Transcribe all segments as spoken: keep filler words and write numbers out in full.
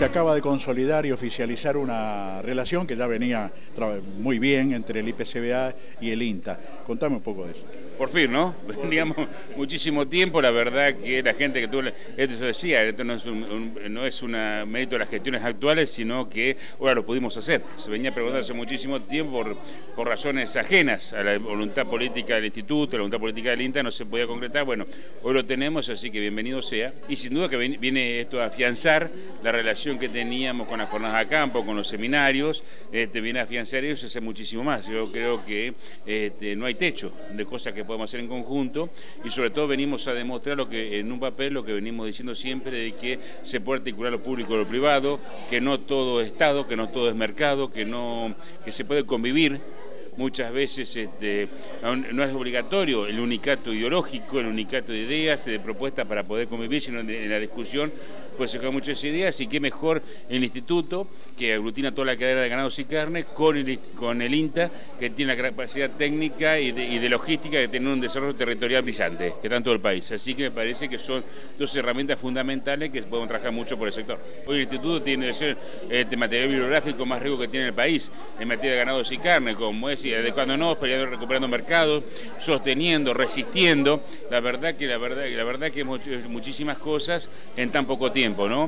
se acaba de consolidar y oficializar una relación que ya venía muy bien entre el I P C B A y el INTA. Contame un poco de eso. Por fin, ¿no? Veníamos muchísimo tiempo, la verdad que la gente que tuvo, esto yo decía, esto no es un, un no es una mérito de las gestiones actuales, sino que ahora lo pudimos hacer. Se venía preguntando hace muchísimo tiempo por, por razones ajenas a la voluntad política del instituto, a la voluntad política del INTA, no se podía concretar. Bueno, hoy lo tenemos, así que bienvenido sea. Y sin duda que viene esto a afianzar la relación que teníamos con las jornadas a campo, con los seminarios, este, viene a afianzar eso y hace muchísimo más. Yo creo que este, no hay techo de cosas que podemos hacer en conjunto y sobre todo venimos a demostrar lo que en un papel lo que venimos diciendo siempre de que se puede articular lo público y lo privado, que no todo es Estado, que no todo es mercado, que no que se puede convivir. Muchas veces este, no es obligatorio el unicato ideológico, el unicato de ideas, de propuestas para poder convivir, sino en la discusión puede sacar muchas ideas y qué mejor el instituto que aglutina toda la cadena de ganados y carne con el, con el INTA que tiene la capacidad técnica y de, y de logística de tener un desarrollo territorial brillante que está en todo el país. Así que me parece que son dos herramientas fundamentales que podemos trabajar mucho por el sector. Hoy el instituto tiene que ser este material bibliográfico más rico que tiene el país en materia de ganados y carne, como es y adecuándonos, peleando, recuperando mercados, sosteniendo, resistiendo. La verdad que la verdad, la verdad que hemos hecho muchísimas cosas en tan poco tiempo, ¿no?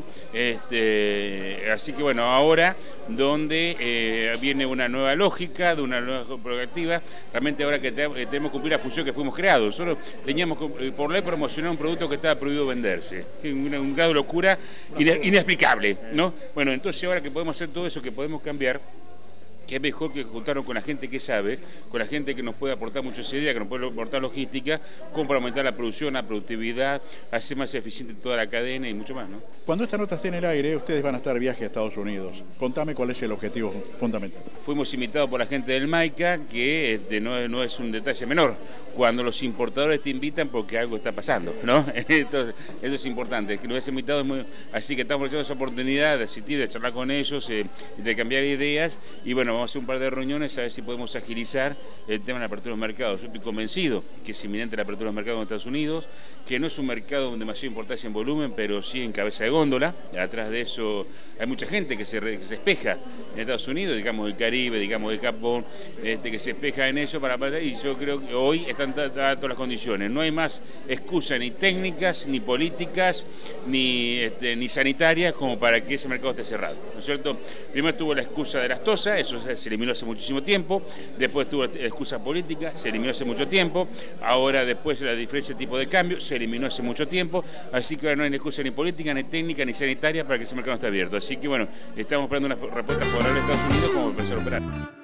Este, así que bueno, ahora donde eh, viene una nueva lógica, de una nueva proactiva, realmente ahora que te, eh, tenemos que cumplir la función que fuimos creados. Nosotros teníamos eh, por ley promocionar un producto que estaba prohibido venderse, un, un grado de locura inexplicable, ¿no? Bueno, entonces ahora que podemos hacer todo eso, que podemos cambiar, que es mejor que juntarnos con la gente que sabe, con la gente que nos puede aportar muchas ideas, que nos puede aportar logística, como para aumentar la producción, la productividad, hacer más eficiente toda la cadena y mucho más, ¿no? Cuando esta nota esté en el aire, ustedes van a estar de viaje a Estados Unidos. Contame cuál es el objetivo fundamental. Fuimos invitados por la gente del MAICA, que este, no, no es un detalle menor, cuando los importadores te invitan porque algo está pasando, ¿no? Entonces, eso es importante, que nos hayas invitado es muy... Así que estamos aprovechando esa oportunidad de asistir, de charlar con ellos, eh, de cambiar ideas y bueno, vamos a hacer un par de reuniones a ver si podemos agilizar el tema de la apertura de los mercados. Yo estoy convencido que es inminente la apertura de los mercados en Estados Unidos, que no es un mercado de demasiada importancia en volumen, pero sí en cabeza de góndola. Atrás de eso hay mucha gente que se, que se espeja en Estados Unidos, digamos del Caribe, digamos del Japón, este, que se espeja en eso para pasar, y yo creo que hoy están dadas todas las condiciones. No hay más excusa ni técnicas, ni políticas, ni, este, ni sanitarias como para que ese mercado esté cerrado, ¿no es cierto? Primero tuvo la excusa de las tosas, eso se eliminó hace muchísimo tiempo, después tuvo la excusa política, se eliminó hace mucho tiempo, ahora después la diferencia de tipo de cambio, se eliminó hace mucho tiempo, así que ahora no hay excusa ni política, ni técnica, ni sanitaria para que ese mercado esté abierto. Así que bueno, estamos esperando unas respuestas favorables de Estados Unidos como para empezar a operar.